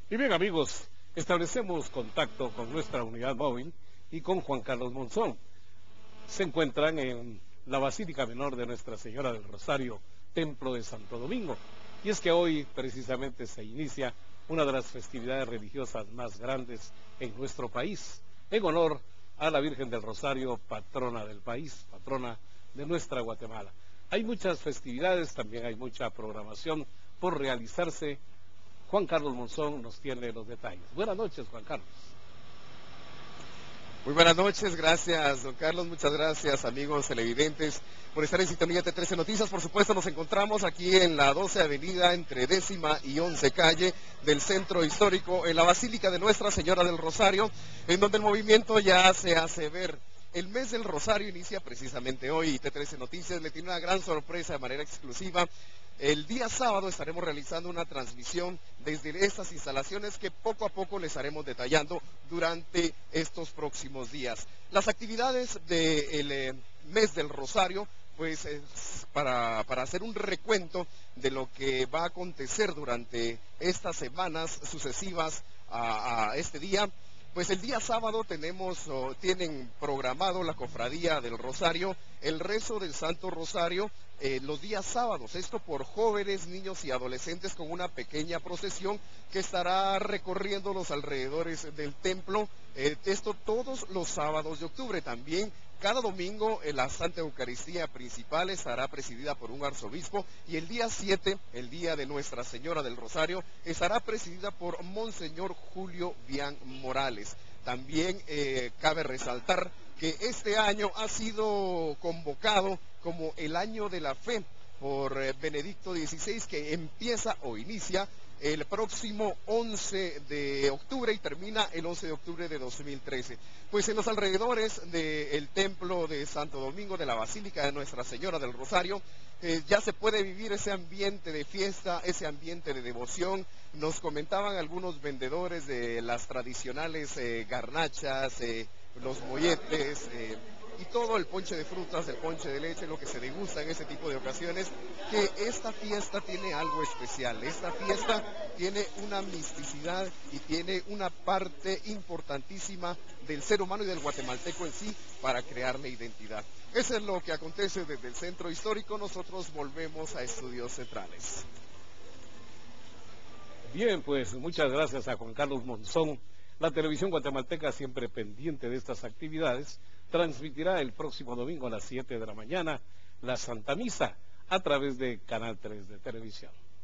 Y bien amigos, establecemos contacto con nuestra unidad móvil y con Juan Carlos Monzón. Se encuentran en la Basílica Menor de Nuestra Señora del Rosario, Templo de Santo Domingo. Y es que hoy precisamente se inicia una de las festividades religiosas más grandes en nuestro país, en honor a la Virgen del Rosario, patrona del país, patrona de nuestra Guatemala. Hay muchas festividades, también hay mucha programación por realizarse. Juan Carlos Monzón nos tiene los detalles. Buenas noches, Juan Carlos. Muy buenas noches, gracias don Carlos, muchas gracias amigos televidentes por estar en sintonía de 13 Noticias. Por supuesto nos encontramos aquí en la 12 Avenida entre 10ª y 11 Calle del Centro Histórico, en la Basílica de Nuestra Señora del Rosario, en donde el movimiento ya se hace ver. El mes del Rosario inicia precisamente hoy y T13 Noticias le tiene una gran sorpresa de manera exclusiva. El día sábado estaremos realizando una transmisión desde estas instalaciones que poco a poco les estaremos detallando durante estos próximos días. Las actividades del mes del Rosario, pues para hacer un recuento de lo que va a acontecer durante estas semanas sucesivas a este día. Pues el día sábado tienen programado la Cofradía del Rosario, el rezo del Santo Rosario, los días sábados, esto por jóvenes, niños y adolescentes con una pequeña procesión que estará recorriendo los alrededores del templo, esto todos los sábados de octubre. También cada domingo la Santa Eucaristía principal estará presidida por un arzobispo y el día 7, el día de Nuestra Señora del Rosario, estará presidida por Monseñor Julio Bian Morales. También cabe resaltar que este año ha sido convocado como el año de la fe por Benedicto XVI, que empieza o inicia el próximo 11 de octubre y termina el 11 de octubre de 2013. Pues en los alrededores del Templo de Santo Domingo, de la Basílica de Nuestra Señora del Rosario, ya se puede vivir ese ambiente de fiesta, ese ambiente de devoción. Nos comentaban algunos vendedores de las tradicionales garnachas, los molletes, y todo el ponche de frutas, el ponche de leche, lo que se degusta en ese tipo de ocasiones, que esta fiesta tiene algo especial. Esta fiesta tiene una misticidad y tiene una parte importantísima del ser humano y del guatemalteco en sí para crearle identidad. Eso es lo que acontece desde el centro histórico. Nosotros volvemos a Estudios Centrales. Bien, pues muchas gracias a Juan Carlos Monzón. La televisión guatemalteca, siempre pendiente de estas actividades, transmitirá el próximo domingo a las 7 de la mañana la Santa Misa a través de Canal 3 de televisión.